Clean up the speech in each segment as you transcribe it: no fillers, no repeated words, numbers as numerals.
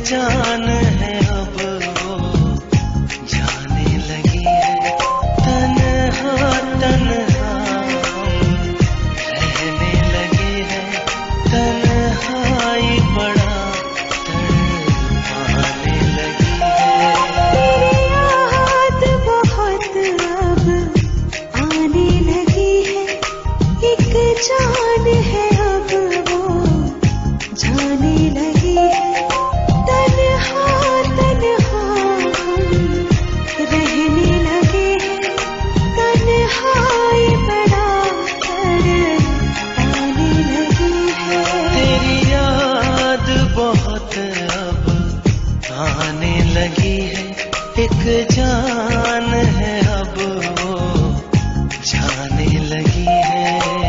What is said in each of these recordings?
जान है अब वो जाने लगी है। तन्हा तन्हा हम रहने लगे हैं, तन्हाई बड़ा तड़पाने लगी है। याद बहुत अब आने लगी है, एक जान है अब वो जाने लगी है। तन्हा तन्हा हम रहने लगे हैं, तन्हाई बड़ा तड़पाने लगी है। तेरी याद बहुत अब आने लगी है, एक जान है अब वो जाने लगी है।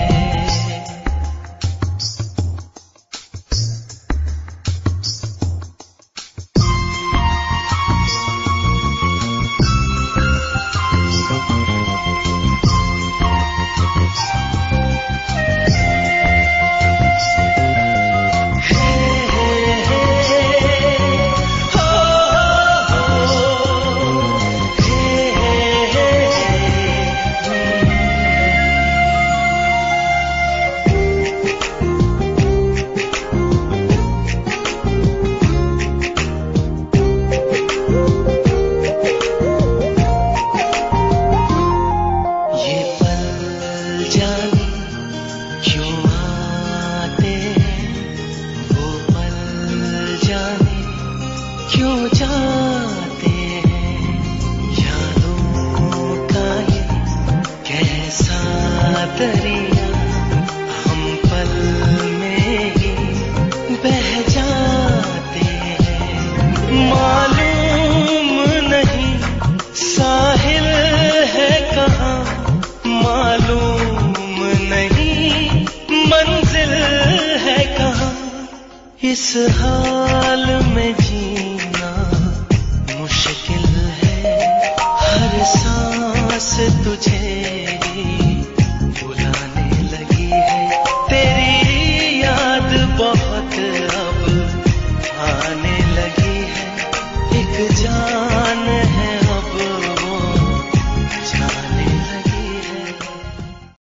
ये पल जाने क्यों आते हैं, वो पल जाने क्यों जाते हैं। यादों का ये कैसा दरिया हम पल में ही बह जाते हैं। मालूम नहीं साहिल है कहाँ, मालूम नहीं मंजिल है कहाँ। इस हाल में